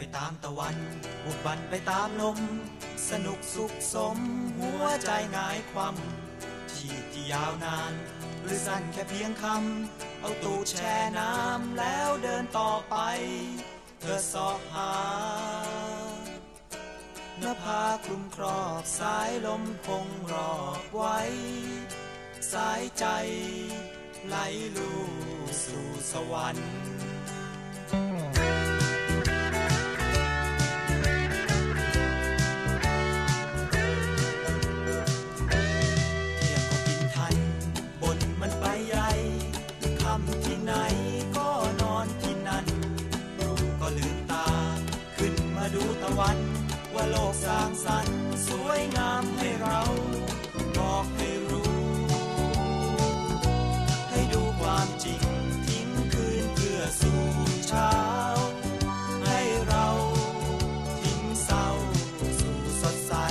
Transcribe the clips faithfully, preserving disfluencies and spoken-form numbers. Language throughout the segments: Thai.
ตามตะวันบุกบันไปตามลมสนุกสุขสมหัวใจหงายความชีวิตที่ยาวนานหรือสั้นแค่เพียงคำเอาตูดแช่น้ำแล้วเดินต่อไปเธอสอบหานภาคลุมครอบสายลมคงรอบไว้สายใจไหลลู่สู่สวรรค์ที่ไหนก็นอนที่นั่นรู้ก็ลืมตาขึ้นมาดูตะวันว่าโลกสร้างสรรค์สวยงามให้เราบอกให้รู้ให้ดูความจริงทิ้งคืนเพื่อสู่เช้าให้เราทิ้งเศร้าสู่สดใส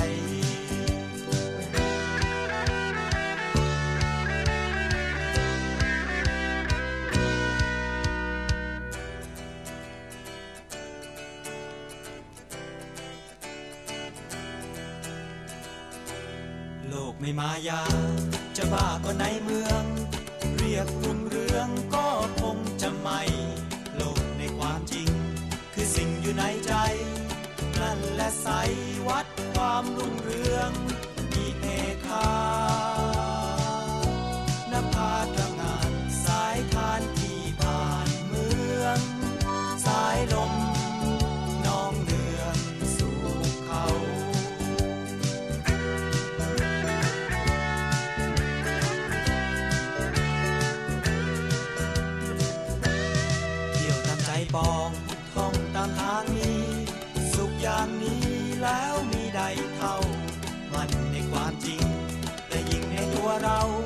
โลกไม่มายาจะบ้าก็ในเมืองเรียกรุ่งเรืองก็คงจะไม่โลกในความจริงคือสิ่งอยู่ในใจนั่นแหละใสวัดความรุ่งเรืองมีเมฆานภาตระงานสายทานที่ผ่านเมืองสายลมน้องเดือนสู่เขาปองท่องตามทางนี้สุขอย่างนี้แล้วมีใดเท่ามันในความจริงแต่ยิ่งในตัวเรา